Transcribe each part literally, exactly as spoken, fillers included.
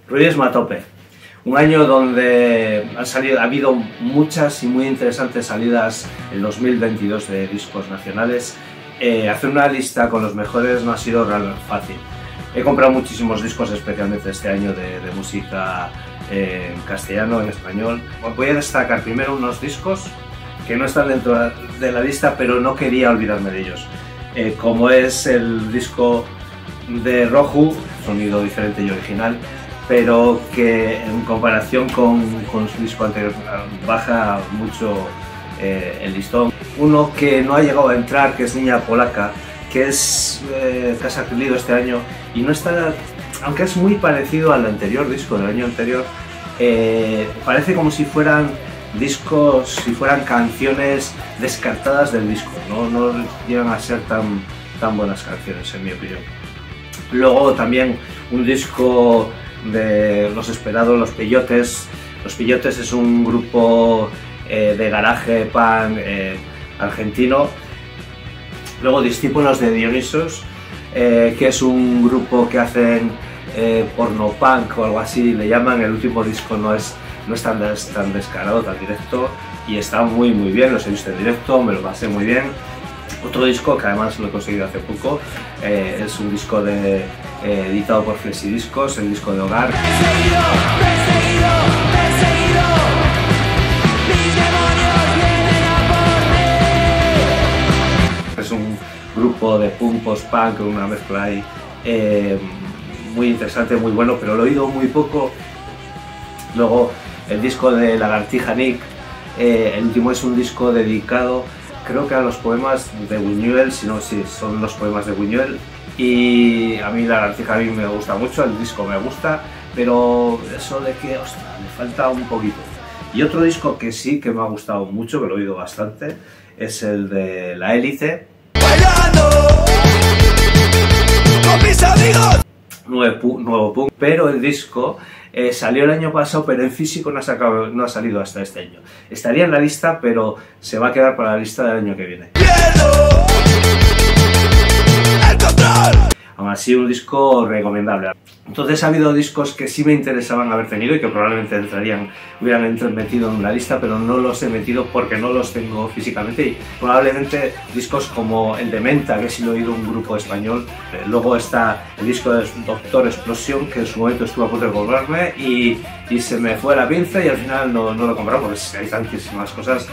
Ruidismo a tope. Un año donde han salido, ha habido muchas y muy interesantes salidas en dos mil veintidós de discos nacionales. Eh, hacer una lista con los mejores no ha sido realmente fácil. He comprado muchísimos discos, especialmente este año, de, de música eh, en castellano, en español. Voy a destacar primero unos discos que no están dentro de la lista, pero no quería olvidarme de ellos. Eh, como es el disco de Roju, sonido diferente y original, pero que en comparación con, con su disco anterior baja mucho eh, el listón. Uno que no ha llegado a entrar, que es Niña Polaca, que es eh, que ha salido este año y no está, aunque es muy parecido al anterior disco del año anterior, eh, parece como si fueran discos, si fueran canciones descartadas del disco, no, no llegan a ser tan, tan buenas canciones, en mi opinión. Luego también un disco de los esperados, Los Peyotes. Los Peyotes es un grupo eh, de garaje punk eh, argentino. Luego Discípulos de Dionisos, eh, que es un grupo que hacen eh, porno punk o algo así, le llaman. El último disco no es, no es tan, tan descarado, tan directo, y está muy muy bien, los he visto en directo, me lo pasé muy bien. Otro disco que además lo he conseguido hace poco, eh, es un disco de, eh, editado por Flexidiscos, el disco de Hogar. Perseguido, perseguido, perseguido, mis demonios vienen a por mí. Es un grupo de punk post-punk, una mezcla ahí eh, muy interesante, muy bueno, pero lo he oído muy poco. Luego el disco de Lagartija Nick, eh, el último es un disco dedicado, creo que a los poemas de Buñuel, si no, sí, son los poemas de Buñuel, y a mí Lagartija Nick me gusta mucho, el disco me gusta, pero eso de que, ostras, me falta un poquito. Y otro disco que sí que me ha gustado mucho, que lo he oído bastante, es el de La Hélice. Bailando con mis amigos. Nuevo, nuevo punk, pero el disco eh, salió el año pasado, pero en físico no ha, sacado, no ha salido hasta este año. Estaría en la lista, pero se va a quedar para la lista del año que viene. ¡Pierdo el control! Aún así, un disco recomendable. Entonces ha habido discos que sí me interesaban haber tenido y que probablemente entrarían, hubieran metido en la lista, pero no los he metido porque no los tengo físicamente. Y probablemente discos como el de Menta, que sí lo he oído, un grupo español. Eh, luego está el disco de Doctor Explosión, que en su momento estuve a punto de comprarme y, y se me fue la pinza y al final no, no lo he comprado porque hay tantísimas cosas.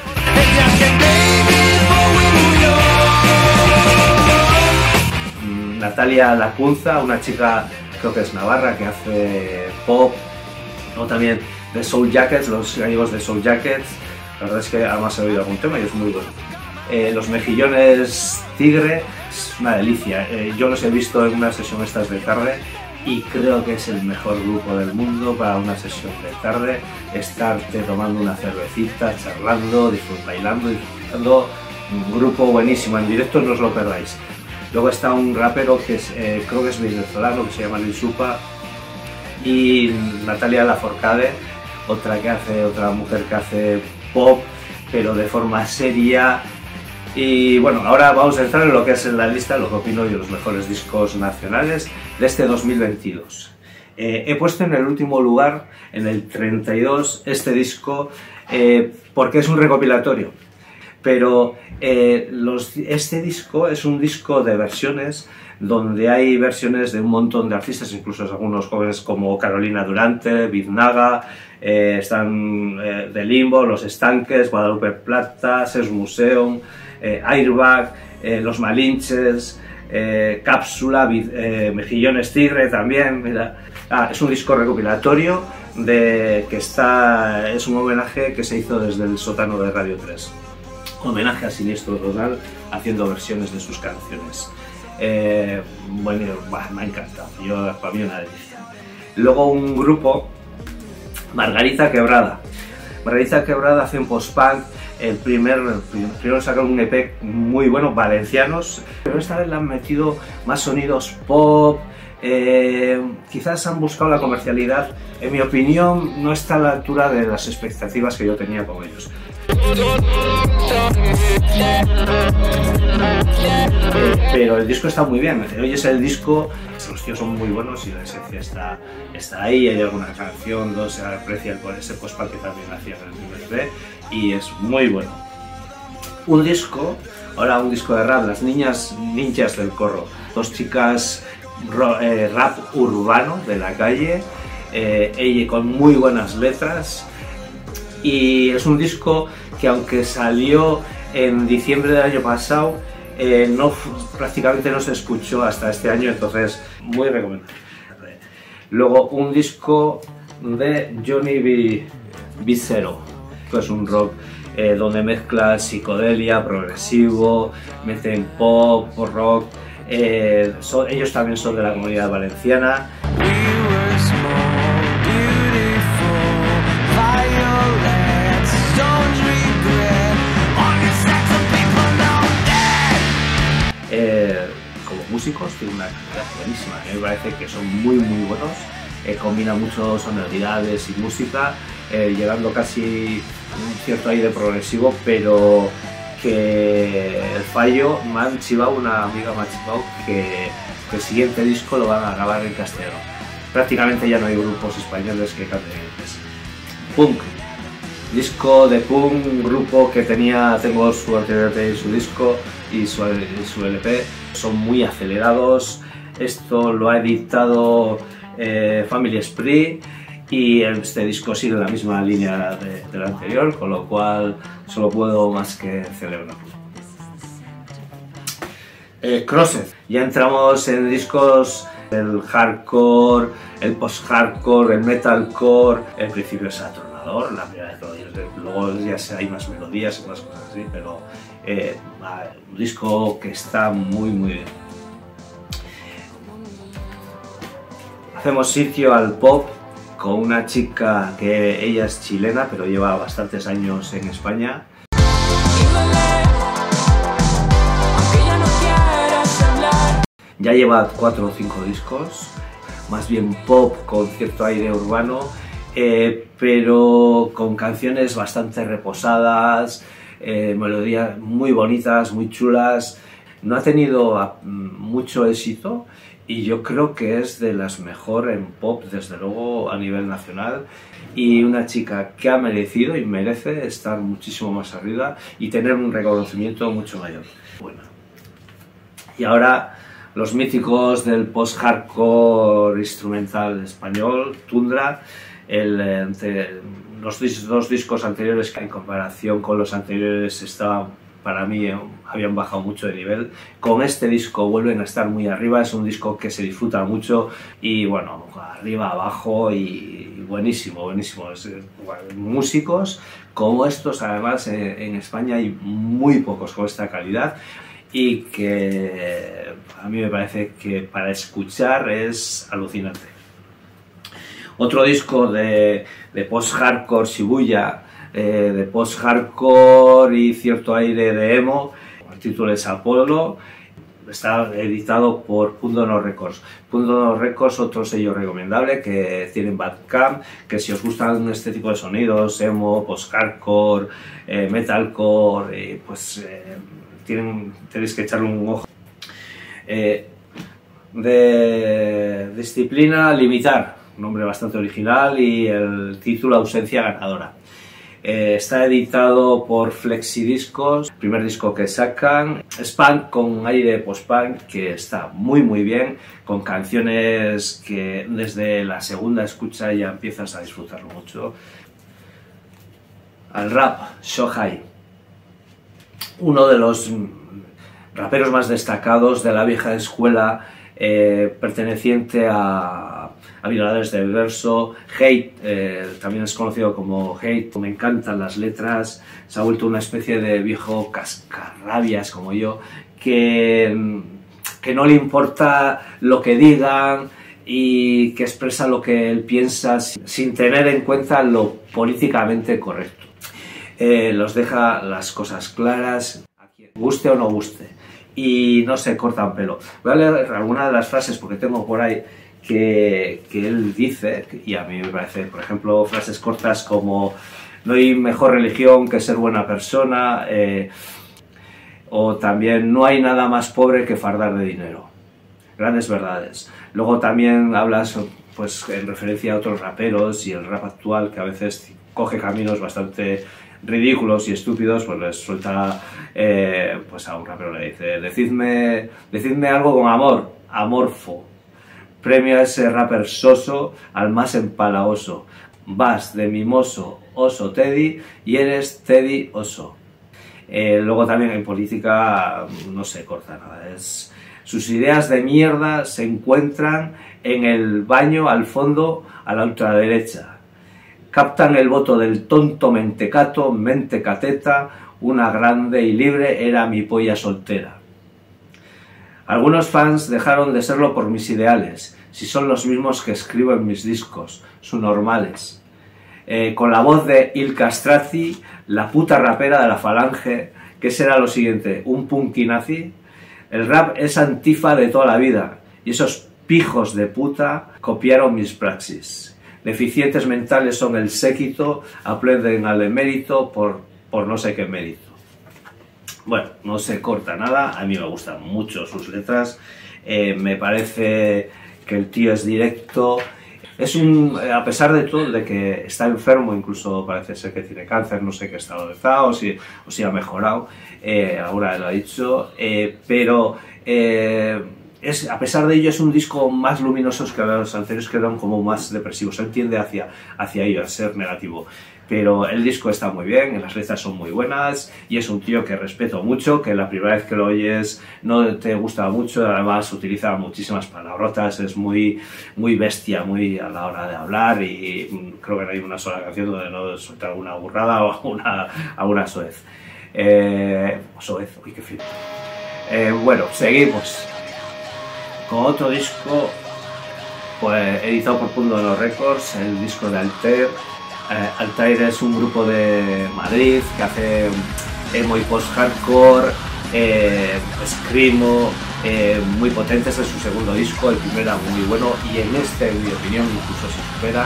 Natalia Lacunza, una chica, creo que es navarra, que hace pop, o también de Soul Jackets, los amigos de Soul Jackets. La verdad es que además he oído algún tema y es muy bueno. Eh, los Mejillones Tigre es una delicia. Eh, yo los he visto en una sesión estas de tarde y creo que es el mejor grupo del mundo para una sesión de tarde. Estarte tomando una cervecita, charlando, bailando, disfrutando. Un grupo buenísimo, en directo no os lo perdáis. Luego está un rapero que es, eh, creo que es venezolano, que se llama Lil Supa, y Natalia Lafourcade, otra que hace, otra mujer que hace pop, pero de forma seria. Y bueno, ahora vamos a entrar en lo que es en la lista, lo que opino yo de los mejores discos nacionales de este dos mil veintidós. Eh, he puesto en el último lugar, en el treinta y dos, este disco, eh, porque es un recopilatorio. Pero eh, los, este disco es un disco de versiones, donde hay versiones de un montón de artistas, incluso algunos jóvenes como Carolina Durante, Biznaga, eh, están eh, de Limbo, Los Estanques, Guadalupe Plata, Ses Museum, eh, Airbag, eh, Los Malinches, eh, Cápsula, eh, Mejillones Tigre también, mira. Ah, es un disco recopilatorio de, que está, es un homenaje que se hizo desde el sótano de Radio tres. Homenaje a Siniestro Total, haciendo versiones de sus canciones. Eh, bueno, bah, me ha encantado, yo, para mí una delicia. Luego un grupo, Margarita Quebrada. Margarita Quebrada hace un post-punk, el primer, primero sacaron un E P muy bueno, valencianos, pero esta vez le han metido más sonidos pop, eh, quizás han buscado la comercialidad. En mi opinión no está a la altura de las expectativas que yo tenía con ellos. Pero el disco está muy bien, oyes el disco, los tíos son muy buenos y la esencia está, está ahí, hay alguna canción, dos se aprecia por ese post-punk que también hacía en el M V y es muy bueno. Un disco, ahora un disco de rap, Las Niñas Ninjas del Corro, dos chicas eh, rap urbano de la calle, eh, ella con muy buenas letras, y es un disco que aunque salió en diciembre del año pasado, eh, no, prácticamente no se escuchó hasta este año, entonces muy recomendable. Luego un disco de Johnny B. Vicero, que es un rock eh, donde mezcla psicodelia, progresivo, meten pop, rock, eh, son, ellos también son de la Comunidad Valenciana. Eh, como músicos tienen una calidad buenísima, a mí me parece que son muy muy buenos, eh, combinan mucho sonoridades y música, eh, llegando casi un cierto aire progresivo, pero que el fallo me han chivado, una amiga me ha chivado que, que el siguiente disco lo van a grabar en castellano. Prácticamente ya no hay grupos españoles que canten en inglés. Punk. Disco de punk, un grupo que tenía, tengo su anterior y su disco y su, y su L P, son muy acelerados. Esto lo ha editado eh, Family Spree y este disco sigue la misma línea de, del anterior, con lo cual solo puedo más que celebrarlo. Eh, Crossed, ya entramos en discos el hardcore, el post-hardcore, el metalcore. El principio es atronador, la primera vez que lo oyes, luego ya hay más melodías y más cosas así, pero eh, un disco que está muy muy bien. Hacemos sitio al pop con una chica que ella es chilena, pero lleva bastantes años en España. Ya lleva cuatro o cinco discos, más bien pop con cierto aire urbano, eh, pero con canciones bastante reposadas, eh, melodías muy bonitas, muy chulas. No ha tenido mucho éxito y yo creo que es de las mejores en pop, desde luego a nivel nacional, y una chica que ha merecido y merece estar muchísimo más arriba y tener un reconocimiento mucho mayor. Bueno. Y ahora los míticos del post-hardcore instrumental español, Tundra, el, entre, los dos discos anteriores que en comparación con los anteriores estaban, para mí, eh, habían bajado mucho de nivel. Con este disco vuelven a estar muy arriba, es un disco que se disfruta mucho y bueno, arriba, abajo y buenísimo, buenísimo. Es, bueno, músicos como estos, además eh, en España hay muy pocos con esta calidad y que a mí me parece que para escuchar es alucinante. Otro disco de, de post-hardcore Shibuya, eh, de post-hardcore y cierto aire de emo, el título es Apollo, está editado por Punto No Records. Punto No Records, otro sello recomendable que tienen Bandcamp, que si os gustan este tipo de sonidos, emo, post-hardcore, eh, metalcore, eh, pues eh, tienen, tenéis que echarle un ojo. Eh, de disciplina Limitar, un nombre bastante original, y el título Ausencia Ganadora. Eh, está editado por Flexidiscos, primer disco que sacan, es punk con aire post-punk que está muy muy bien, con canciones que desde la segunda escucha ya empiezas a disfrutarlo mucho. Al rap, Shohai, uno de los raperos más destacados de la vieja escuela, eh, perteneciente a, a Violadores del Verso. Hate, eh, también es conocido como Hate, me encantan las letras, se ha vuelto una especie de viejo cascarrabias como yo, que, que no le importa lo que digan y que expresa lo que él piensa sin tener en cuenta lo políticamente correcto. Eh, los deja las cosas claras, a quien guste o no guste, y no se cortan pelo. Voy a leer algunas de las frases porque tengo por ahí que, que él dice, y a mí me parece, por ejemplo, frases cortas como no hay mejor religión que ser buena persona, eh, o también no hay nada más pobre que fardar de dinero. Grandes verdades. Luego también hablas pues en referencia a otros raperos y el rap actual, que a veces coge caminos bastante ridículos y estúpidos, pues les suelta, eh, pues a un rapero le dice, decidme, decidme algo con amor, amorfo, premio a ese rapper soso al más empalagoso, vas de mimoso, oso Teddy, y eres Teddy oso. Eh, luego también en política no se corta nada, es, sus ideas de mierda se encuentran en el baño al fondo a la ultraderecha. Captan el voto del tonto mentecato, mentecateta, una grande y libre era mi polla soltera. Algunos fans dejaron de serlo por mis ideales, si son los mismos que escribo en mis discos, son normales. Eh, con la voz de Ilka Strazi, la puta rapera de la falange, ¿qué será lo siguiente? ¿Un punky nazi? El rap es antifa de toda la vida, y esos pijos de puta copiaron mis praxis. Deficientes mentales son el séquito, aplauden al emérito por, por no sé qué mérito. Bueno, no se corta nada, a mí me gustan mucho sus letras, eh, me parece que el tío es directo, es un, a pesar de todo, de que está enfermo, incluso parece ser que tiene cáncer, no sé qué estado está, o si, o si ha mejorado, eh, ahora lo ha dicho, eh, pero... Eh, Es, a pesar de ello es un disco más luminoso que los anteriores, que eran como más depresivos, él tiende hacia, hacia ello, a ser negativo, pero el disco está muy bien, las letras son muy buenas y es un tío que respeto mucho, que la primera vez que lo oyes no te gusta mucho, además utiliza muchísimas palabrotas, es muy, muy bestia, muy a la hora de hablar, y creo que no hay una sola canción donde no suelta alguna burrada o alguna, alguna soez. Eh, soez, uy, qué fino. Eh, bueno, seguimos con otro disco, pues editado por Punto No Records, el disco de Altair. Eh, Altair es un grupo de Madrid que hace emo y post-hardcore, eh, screamo, eh, muy potente. Este es su segundo disco, el primero era muy bueno y en este, en mi opinión, incluso se supera.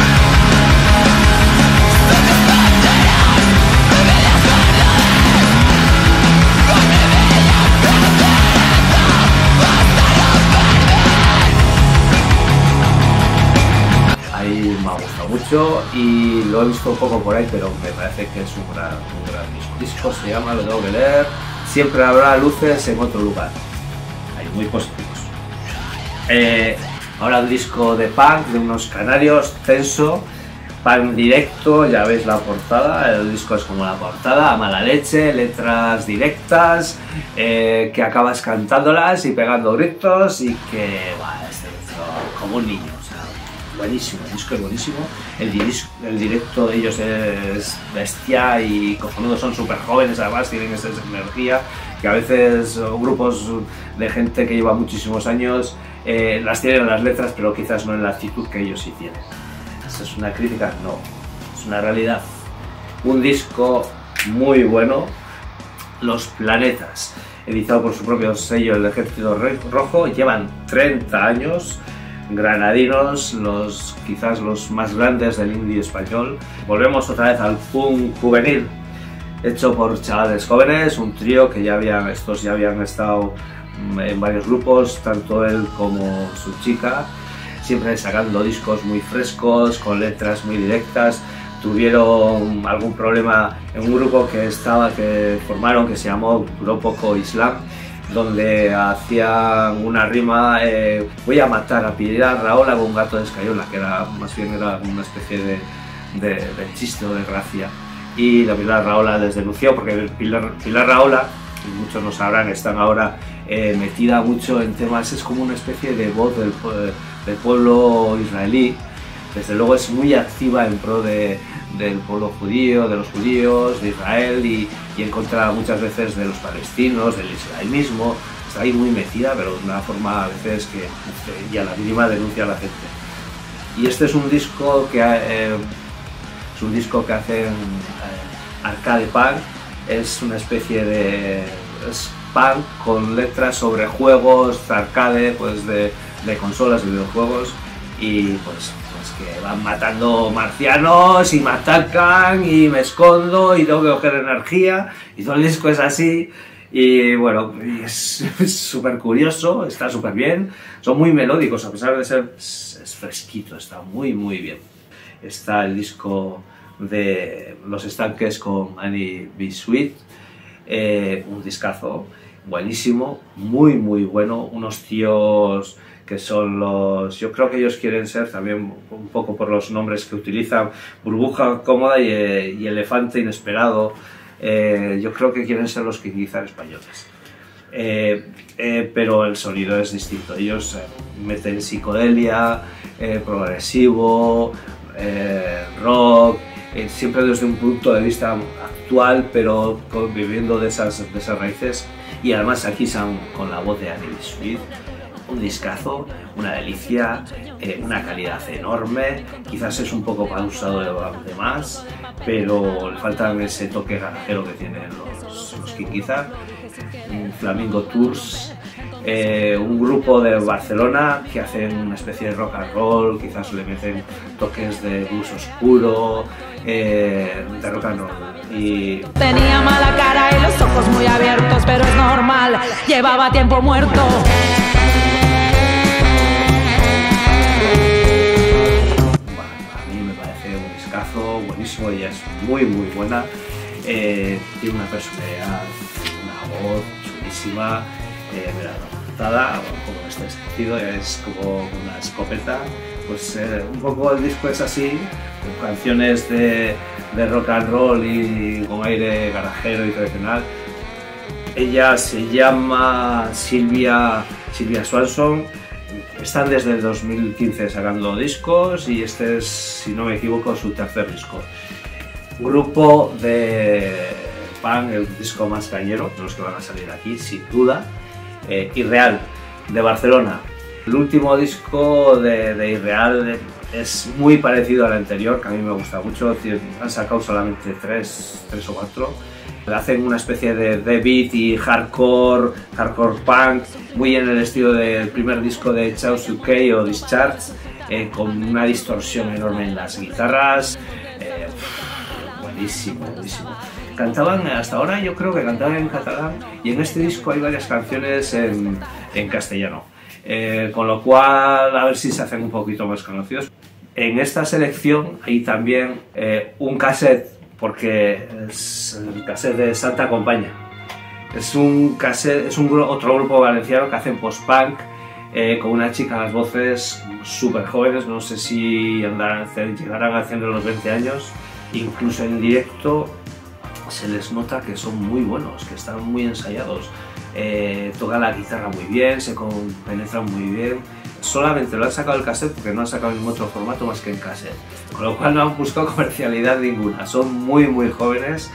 Me ha gustado mucho y lo he visto un poco por ahí, pero me parece que es un gran, un gran disco. El disco se llama, lo tengo que leer, Siempre habrá luces en otro lugar. Hay muy positivos. Eh, ahora el disco de punk de unos canarios, Tenso, punk directo, ya veis la portada, el disco es como la portada, a mala leche, letras directas, eh, que acabas cantándolas y pegando gritos y que, bueno, es como un niño. Buenísimo, el disco es buenísimo, el, disco, el directo de ellos es bestia y cojonudo, son súper jóvenes, además tienen esa energía que a veces grupos de gente que lleva muchísimos años eh, las tienen en las letras, pero quizás no en la actitud que ellos sí tienen. ¿Eso es una crítica? No, es una realidad. Un disco muy bueno, Los Planetas, editado por su propio sello, el Ejército Rojo, llevan treinta años, granadinos, los, quizás los más grandes del indie español. Volvemos otra vez al punk juvenil, hecho por chavales jóvenes, un trío que ya habían, estos ya habían estado en varios grupos, tanto él como su chica, siempre sacando discos muy frescos, con letras muy directas. Tuvieron algún problema en un grupo que estaba, que formaron, que se llamó, duró poco, Islam, donde hacían una rima, eh, voy a matar a Pilar Raola con un gato de escayola, que era más bien era una especie de, de, de chiste o de gracia, y la Pilar Raola les denunció porque Pilar, Pilar Raola, y muchos lo sabrán, están ahora eh, metida mucho en temas, es como una especie de voz del, del pueblo israelí. Desde luego es muy activa en pro de, del pueblo judío, de los judíos, de Israel, y, y en contra muchas veces de los palestinos, del israelismo. Está ahí muy metida, pero de una forma a veces que, que y a la mínima denuncia a la gente. Y este es un disco que, eh, es un disco que hacen eh, arcade punk, es una especie de es punk con letras sobre juegos arcade, pues de, de consolas y videojuegos, y pues es que van matando marcianos y me atacan y me escondo y tengo que coger energía y todo el disco es así. Y bueno, es súper curioso, está súper bien, son muy melódicos, a pesar de ser es fresquito, está muy muy bien. Está el disco de Los Estanques con Annie B. Sweet, eh, un discazo buenísimo, muy muy bueno, unos tíos que son los, yo creo que ellos quieren ser también un poco por los nombres que utilizan, Burbuja Cómoda y, y Elefante Inesperado. Eh, yo creo que quieren ser los King Gizzard españoles, eh, eh, pero el sonido es distinto. Ellos eh, meten psicodelia, eh, progresivo, eh, rock, eh, siempre desde un punto de vista actual, pero viviendo de esas, de esas raíces. Y además aquí son con la voz de Annie B. Sweet, un discazo, una delicia, eh, una calidad enorme, quizás es un poco pausado de, de más, pero le faltan ese toque garajero que tienen los, los King Gizzard. Flamingo Tours, eh, un grupo de Barcelona que hacen una especie de rock and roll, quizás le meten toques de blues oscuro, eh, de rock and roll. Y... tenía mala cara y los ojos muy abiertos, pero es normal, llevaba tiempo muerto. Buenísimo, ella es muy muy buena, eh, tiene una personalidad, una voz chulísima, eh, mira, la portada, bueno, como en este sentido, es como una escopeta, pues eh, un poco el disco es así, con canciones de, de rock and roll y con aire garajero y tradicional. Ella se llama Silvia, Silvia Swanson. Están desde el dos mil quince sacando discos y este es, si no me equivoco, su tercer disco. Grupo de punk, el disco más cañero de los que van a salir aquí, sin duda. Eh, Irreal, de Barcelona. El último disco de, de Irreal es muy parecido al anterior, que a mí me gusta mucho. Han sacado solamente tres, tres o cuatro. Hacen una especie de, de beat y hardcore, hardcore punk, muy en el estilo del primer disco de Chaos U K o Discharge, eh, con una distorsión enorme en las guitarras. Eh, buenísimo, buenísimo. Cantaban hasta ahora, yo creo que cantaban en catalán, y en este disco hay varias canciones en, en castellano, eh, con lo cual a ver si se hacen un poquito más conocidos. En esta selección hay también eh, un cassette, porque es el cassette de Santa Compaña. Es un cassette, es un otro grupo valenciano que hacen post-punk, eh, con una chica a las voces súper jóvenes, no sé si andarán, llegarán a hacer los veinte años, incluso en directo se les nota que son muy buenos, que están muy ensayados, eh, tocan la guitarra muy bien, se penetran muy bien. Solamente lo han sacado el cassette porque no han sacado ningún otro formato más que en cassette, con lo cual no han buscado comercialidad ninguna, son muy muy jóvenes.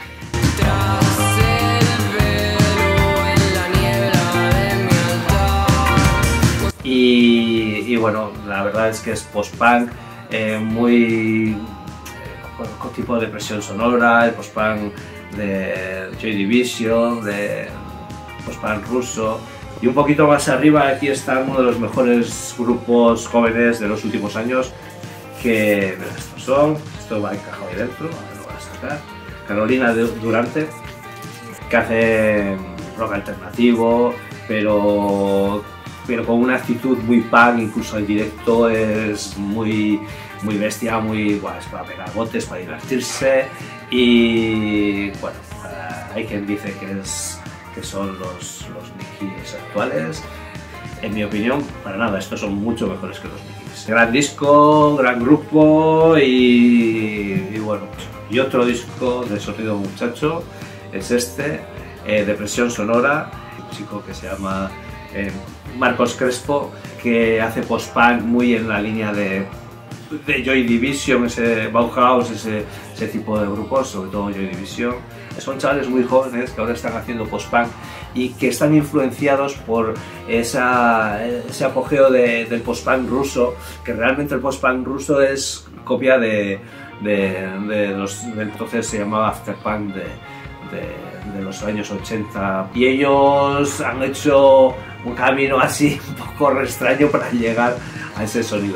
Y, y bueno, la verdad es que es post-punk, eh, muy eh, con tipo de presión sonora, el post-punk de Joy Division, de post-punk ruso. Y un poquito más arriba aquí está uno de los mejores grupos jóvenes de los últimos años, que mira, estos son, esto va encajado ahí dentro, ahora lo voy a sacar, Carolina Durante, que hace rock alternativo, pero, pero con una actitud muy punk, incluso el directo es muy, muy bestia, muy guay, es para pegar botes, para divertirse, y bueno, hay quien dice que es que son los, los Nikis actuales. En mi opinión, para nada, estos son mucho mejores que los Nikis. Gran disco, gran grupo y, y bueno, y otro disco de Sonido Muchacho es este, eh, Depresión Sonora, un chico que se llama eh, Marcos Crespo, que hace post-punk muy en la línea de, de Joy Division, ese Bauhaus, ese, ese tipo de grupos, sobre todo Joy Division. Son chavales muy jóvenes que ahora están haciendo post-punk y que están influenciados por esa, ese apogeo de, del post-punk ruso, que realmente el post-punk ruso es copia de, de, de los, de entonces se llamaba afterpunk de, de, de los años ochenta, y ellos han hecho un camino así un poco extraño para llegar a ese sonido.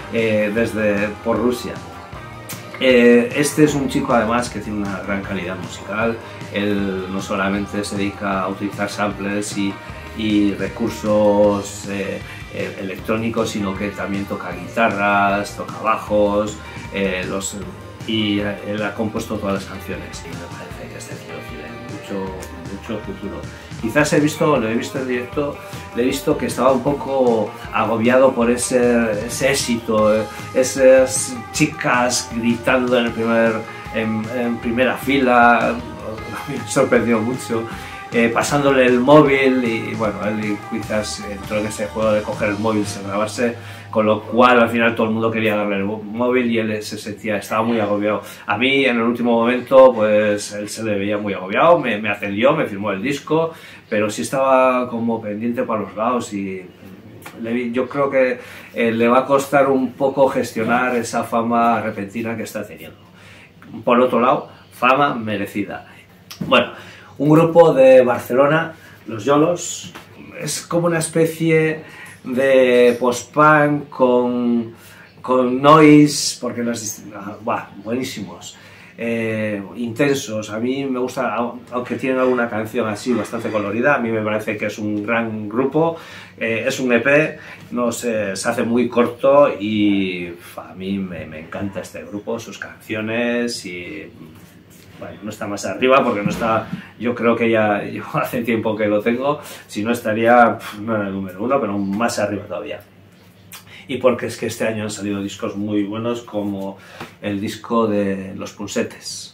eh, desde, por Rusia. Eh, este es un chico además que tiene una gran calidad musical. Él no solamente se dedica a utilizar samples y, y recursos eh, eh, electrónicos, sino que también toca guitarras, toca bajos, eh, los, y él ha compuesto todas las canciones y me parece que este tío tiene mucho, mucho futuro. Quizás he visto, lo he visto en directo, le he visto que estaba un poco agobiado por ese, ese éxito, esas chicas gritando en, el primer, en, en primera fila, me sorprendió mucho, eh, pasándole el móvil y bueno, él quizás entró en ese juego de coger el móvil sin grabarse, con lo cual al final todo el mundo quería darle el móvil y él se sentía, estaba muy agobiado. A mí en el último momento pues él se le veía muy agobiado, me, me atendió, me firmó el disco, pero sí estaba como pendiente para los lados y le, yo creo que eh, le va a costar un poco gestionar esa fama repentina que está teniendo. Por otro lado, fama merecida. Bueno, un grupo de Barcelona, los Yolos, es como una especie de post-punk con, con noise, porque los bah, buenísimos, eh, intensos. A mí me gusta, aunque tienen alguna canción así bastante colorida, a mí me parece que es un gran grupo. Eh, es un E P, no sé, se hace muy corto y a mí me, me encanta este grupo, sus canciones y bueno, no está más arriba porque no está, yo creo que ya yo hace tiempo que lo tengo, si no estaría, no en el número uno, pero más arriba todavía. Y porque es que este año han salido discos muy buenos como el disco de Los Punsetes.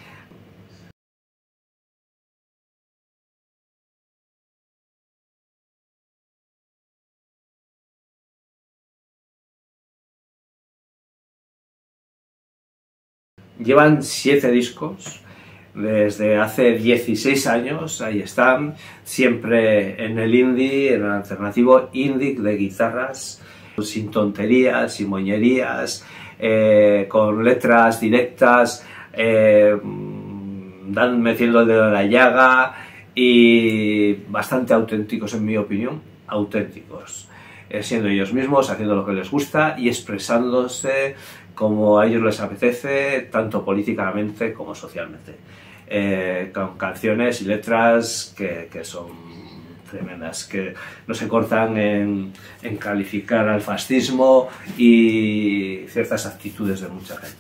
Llevan siete discos, desde hace dieciséis años, ahí están, siempre en el indie, en el alternativo indie de guitarras, sin tonterías, sin moñerías, eh, con letras directas, eh, dan metiendo el dedo en la llaga y bastante auténticos en mi opinión, auténticos. Siendo ellos mismos, haciendo lo que les gusta y expresándose como a ellos les apetece, tanto políticamente como socialmente, eh, con canciones y letras que, que son tremendas, que no se cortan en, en calificar al fascismo y ciertas actitudes de mucha gente.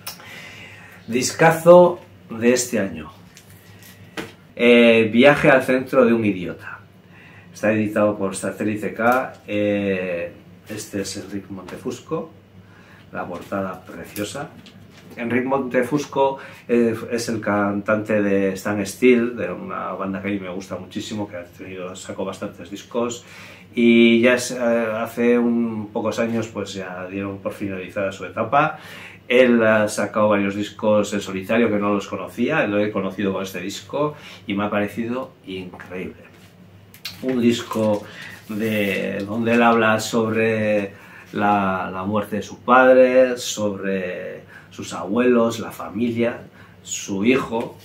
Discazo de este año, eh, Viaje al centro de un idiota. Está editado por Satélite K, eh, este es Enric Montefusco, la portada preciosa. Enric Montefusco eh, es el cantante de Stan Steel, de una banda que a mí me gusta muchísimo, que ha tenido, sacó bastantes discos y ya es, eh, hace un, pocos años pues ya dieron por finalizada su etapa. Él ha sacado varios discos en solitario que no los conocía, lo he conocido con este disco y me ha parecido increíble. Un disco de, donde él habla sobre la, la muerte de su padre, sobre sus abuelos, la familia, su hijo,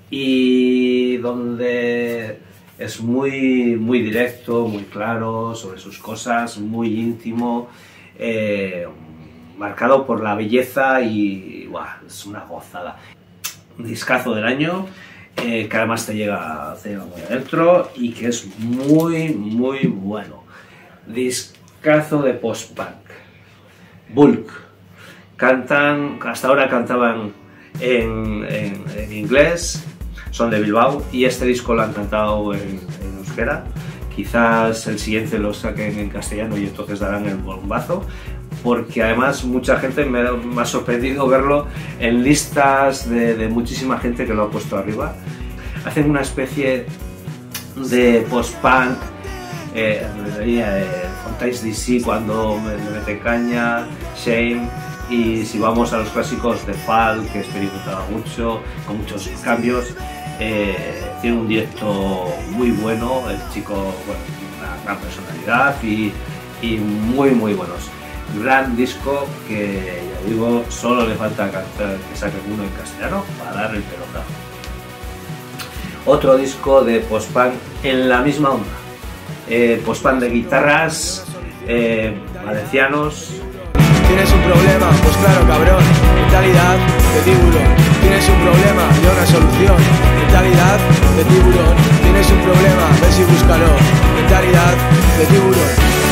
y donde es muy, muy directo, muy claro sobre sus cosas, muy íntimo, eh, marcado por la belleza y ¡buah!, es una gozada. Un discazo del año. Eh, que además te llega, te llega muy adentro y que es muy, muy bueno. Discazo de post-punk. Bulk. Cantan, hasta ahora cantaban en, en, en inglés, son de Bilbao y este disco lo han cantado en, en euskera. Quizás el siguiente lo saquen en castellano y entonces darán el bombazo, porque además mucha gente me, me ha sorprendido verlo en listas de, de muchísima gente que lo ha puesto arriba. Hacen una especie de post-punk, eh, eh, Fontaines D C cuando me, me mete caña, Shame, y si vamos a los clásicos de Fall, que he experimentado mucho, con muchos cambios, eh, tiene un directo muy bueno, el chico, bueno, una gran personalidad y, y muy muy buenos. Gran disco que, ya digo, solo le falta cantar, que saquen uno en castellano para dar el pelotazo. Otro disco de post-punk en la misma onda, eh, post-punk de guitarras, eh, valencianos. ¿tienes un problema? Pues claro, cabrón, mentalidad de tiburón. ¿Tienes un problema? Yo una solución. Mentalidad de tiburón. ¿Tienes un problema? Ves y búscalo. Mentalidad de tiburón.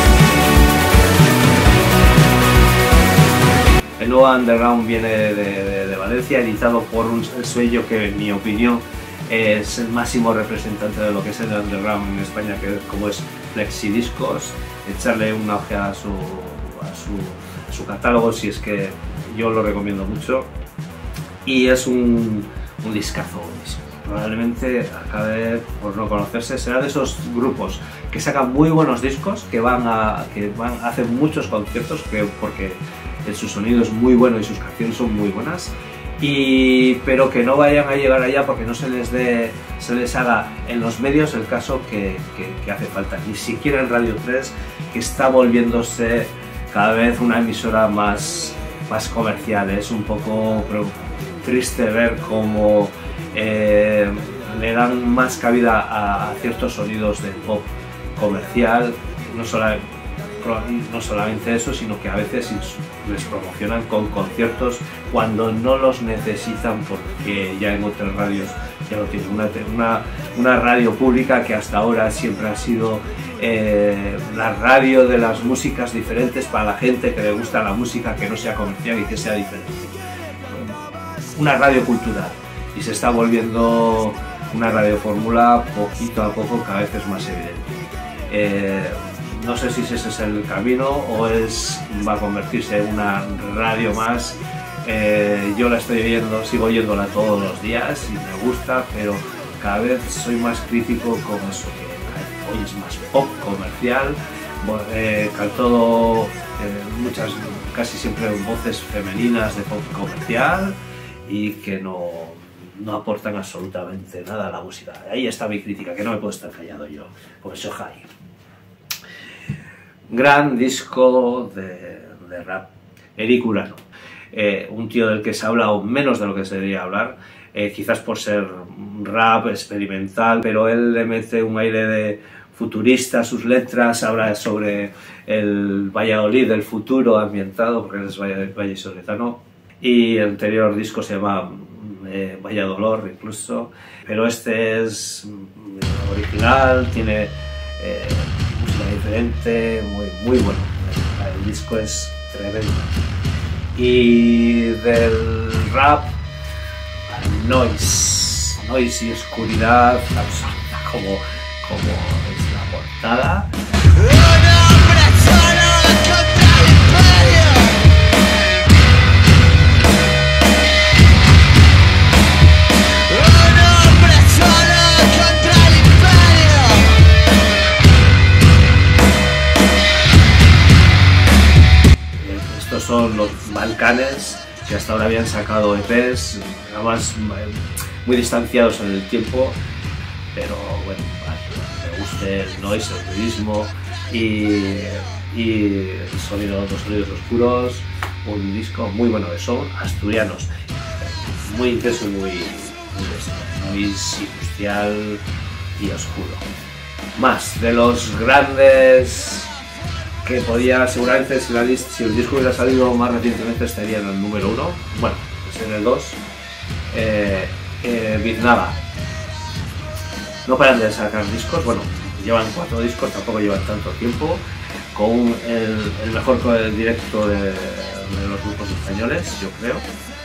El nuevo Underground viene de, de, de Valencia, editado por un sello que, en mi opinión, es el máximo representante de lo que es el Underground en España, que como es Flexidiscos. Echarle una ojeada a su, a su, a su catálogo, si es que yo lo recomiendo mucho. Y es un, un discazo. Probablemente acabe por no conocerse. Será de esos grupos que sacan muy buenos discos, que van a que van hacen muchos conciertos, que, porque su sonido es muy bueno y sus canciones son muy buenas, y, pero que no vayan a llegar allá porque no se les, dé, se les haga en los medios el caso que, que, que hace falta. Ni siquiera en Radio tres, que está volviéndose cada vez una emisora más, más comercial. Es un poco triste ver cómo eh, le dan más cabida a, a ciertos sonidos de pop comercial, no solamente No solamente eso, sino que a veces les promocionan con conciertos cuando no los necesitan, porque ya en otras radios ya lo tienen. Una, una, una radio pública que hasta ahora siempre ha sido eh, la radio de las músicas diferentes para la gente que le gusta la música que no sea comercial y que sea diferente. Una radio cultural, y se está volviendo una radio fórmula poquito a poco, cada vez es más evidente. Eh, No sé si ese es el camino o es, va a convertirse en una radio más. Eh, yo la estoy oyendo, sigo oyéndola todos los días y me gusta, pero cada vez soy más crítico con eso, que hoy es más pop comercial, eh, todo, eh, muchas, casi siempre voces femeninas de pop comercial, y que no, no aportan absolutamente nada a la música. Ahí está mi crítica, que no me puedo estar callado yo, porque soy high. Gran disco de, de rap, Eric Urano, eh, un tío del que se ha hablado menos de lo que se debería hablar, eh, quizás por ser rap experimental, pero él le mete un aire de futurista a sus letras, habla sobre el Valladolid del futuro ambientado, porque él es vallisoletano, y el anterior disco se llama eh, Valladolor incluso, pero este es original, tiene eh, música diferente, muy, muy bueno. El disco es tremendo. Y del rap al noise, noise y oscuridad absoluta, como, como es la portada. Son los Balcanes, que hasta ahora habían sacado E Pes, además muy distanciados en el tiempo, pero bueno, me gusta el noise, el ruidismo y, y el sonido, los sonidos oscuros. Un disco muy bueno de son, asturianos, muy intenso y muy, muy, muy industrial y oscuro. Más de los grandes que podía, seguramente si, la list, si el disco hubiera salido más recientemente estaría en el número uno, bueno, pues en el dos, eh, eh, Biznaga. No paran de sacar discos, bueno, llevan cuatro discos, tampoco llevan tanto tiempo, con el, el mejor directo de, de los grupos españoles, yo creo.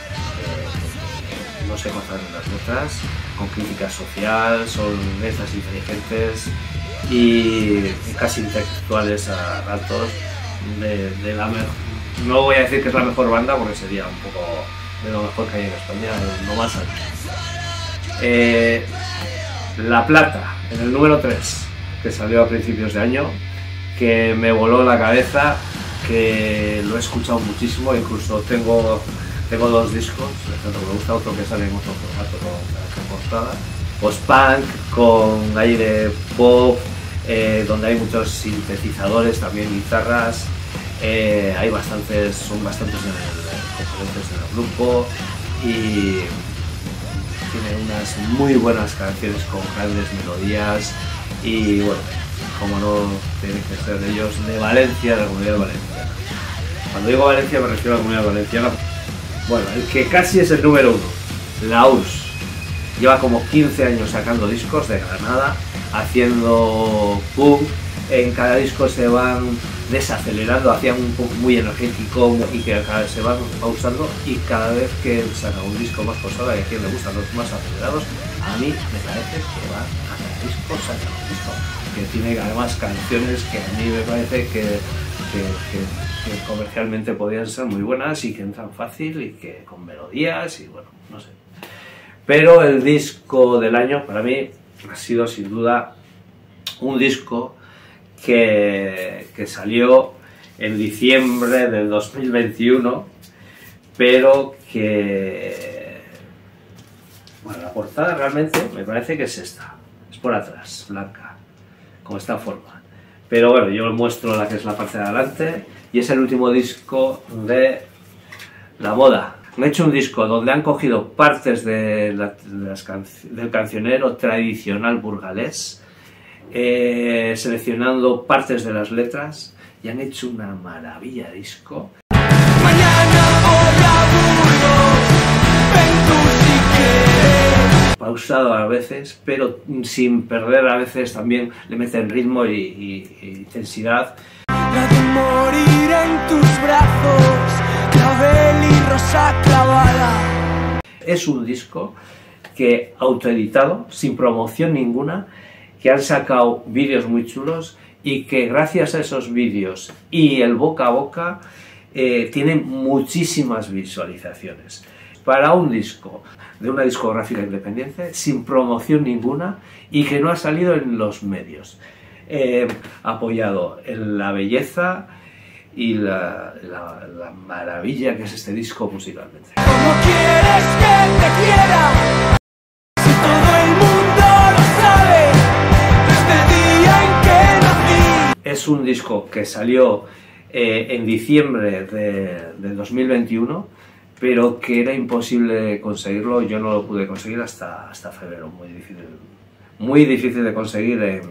Eh, no se conocen las letras, con crítica social, son letras inteligentes y casi intelectuales a ratos, de, de la mejor. No voy a decir que es la mejor banda porque sería un poco de lo mejor que hay en España, no más alto. Eh, La Plata, en el número tres, que salió a principios de año, que me voló la cabeza, que lo he escuchado muchísimo, incluso tengo, tengo dos discos, tanto me gusta otro que sale en otro formato con portada, post-punk, con aire pop, eh, donde hay muchos sintetizadores, también guitarras, eh, hay bastantes, son bastantes en el, componentes en el grupo y tiene unas muy buenas canciones con grandes melodías y bueno, como no tiene que ser de ellos, de Valencia, de la Comunidad Valenciana. Cuando digo Valencia me refiero a la Comunidad Valenciana. Bueno, el que casi es el número uno, la U R S S. Lleva como quince años sacando discos de Granada, haciendo punk. En cada disco se van desacelerando, hacían un punk muy energético y que cada vez se van pausando, y cada vez que saca un disco más pausado, y a quien le gustan los más acelerados, a mí me parece que va a cada disco saca un disco que tiene además canciones que a mí me parece que, que, que, que comercialmente podrían ser muy buenas y que entran fácil y que con melodías y bueno, no sé. Pero el disco del año para mí ha sido sin duda un disco que, que salió en diciembre del dos mil veintiuno, pero que, bueno, la portada realmente me parece que es esta, es por atrás, blanca, con esta forma. Pero bueno, yo os muestro la que es la parte de adelante, y es el último disco de La Moda. Han hecho un disco donde han cogido partes de la, de las can, del cancionero tradicional burgalés, eh, seleccionando partes de las letras, y han hecho una maravilla de disco. Mañana voy a Burgos, ven tú si quieres. Pausado a veces, pero sin perder a veces también le meten ritmo y, y, y intensidad. La de morir en tus brazos, clavel y rosa clavada. Es un disco que autoeditado, sin promoción ninguna, que han sacado vídeos muy chulos y que gracias a esos vídeos y el boca a boca eh, tienen muchísimas visualizaciones. Para un disco de una discográfica independiente, sin promoción ninguna y que no ha salido en los medios, eh, apoyado en la belleza y la, la, la maravilla que es este disco musicalmente. ¿Cómo quieres que te quiera? Si todo el mundo lo sabe, desde el día en que nací. Es un disco que salió eh, en diciembre de, de dos mil veintiuno, pero que era imposible conseguirlo. Yo no lo pude conseguir hasta, hasta febrero, muy difícil, muy difícil de conseguir en,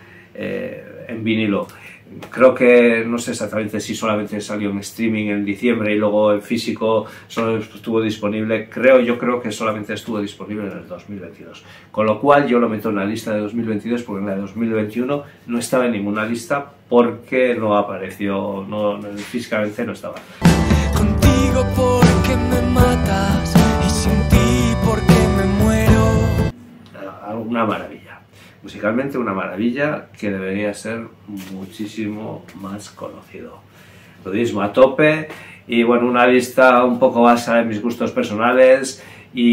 eh, en vinilo. Creo que, no sé exactamente si solamente salió en streaming en diciembre y luego en físico solo estuvo disponible. Creo, yo creo que solamente estuvo disponible en el dos mil veintidós. Con lo cual yo lo meto en la lista de dos mil veintidós, porque en la de dos mil veintiuno no estaba en ninguna lista porque no apareció, no, no, físicamente no estaba. Contigo porque me matas y sin ti porque me muero. Una maravilla. Musicalmente una maravilla que debería ser muchísimo más conocido. Ludismo a tope, y bueno, una lista un poco basada en mis gustos personales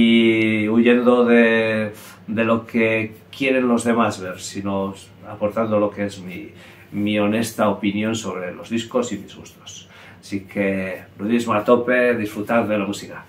y huyendo de, de lo que quieren los demás ver, sino aportando lo que es mi, mi honesta opinión sobre los discos y mis gustos. Así que ludismo a tope, disfrutar de la música.